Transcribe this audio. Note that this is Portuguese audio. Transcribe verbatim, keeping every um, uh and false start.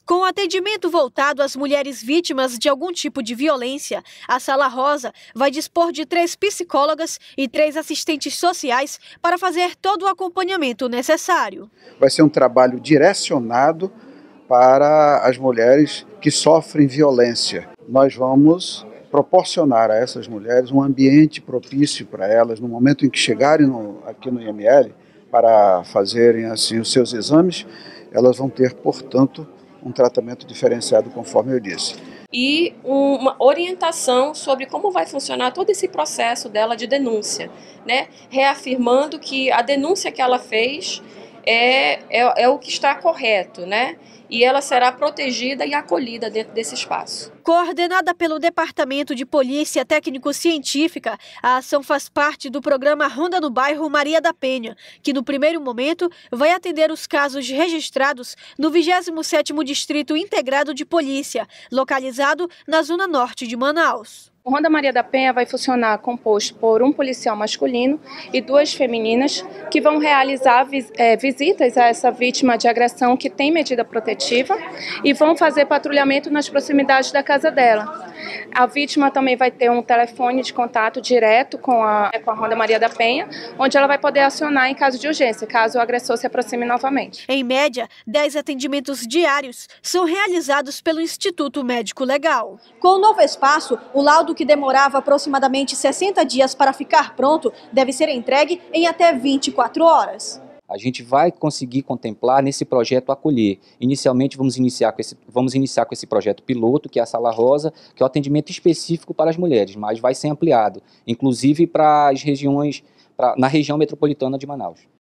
Com atendimento voltado às mulheres vítimas de algum tipo de violência, a Sala Rosa vai dispor de três psicólogas e três assistentes sociais para fazer todo o acompanhamento necessário. Vai ser um trabalho direcionado para as mulheres que sofrem violência. Nós vamos proporcionar a essas mulheres um ambiente propício para elas, no momento em que chegarem no, aqui no I M L, para fazerem assim os seus exames, elas vão ter, portanto, um tratamento diferenciado, conforme eu disse. E uma orientação sobre como vai funcionar todo esse processo dela de denúncia, né? Reafirmando que a denúncia que ela fez é, é, é o que está correto, né? E ela será protegida e acolhida dentro desse espaço. Coordenada pelo Departamento de Polícia Técnico-Científica, a ação faz parte do programa Ronda no Bairro Maria da Penha, que no primeiro momento vai atender os casos registrados no vigésimo sétimo Distrito Integrado de Polícia, localizado na zona norte de Manaus. O Ronda Maria da Penha vai funcionar composto por um policial masculino e duas femininas que vão realizar é, visitas a essa vítima de agressão que tem medida protetiva e vão fazer patrulhamento nas proximidades da casa dela. A vítima também vai ter um telefone de contato direto com a, com a Ronda Maria da Penha, onde ela vai poder acionar em caso de urgência, caso o agressor se aproxime novamente. Em média, dez atendimentos diários são realizados pelo Instituto Médico Legal. Com o novo espaço, o laudo que demorava aproximadamente sessenta dias para ficar pronto deve ser entregue em até vinte e quatro horas. A gente vai conseguir contemplar nesse projeto acolher. Inicialmente vamos iniciar com esse, vamos iniciar com esse projeto piloto, que é a Sala Rosa, que é o atendimento específico para as mulheres, mas vai ser ampliado, inclusive para as regiões, pra, na região metropolitana de Manaus.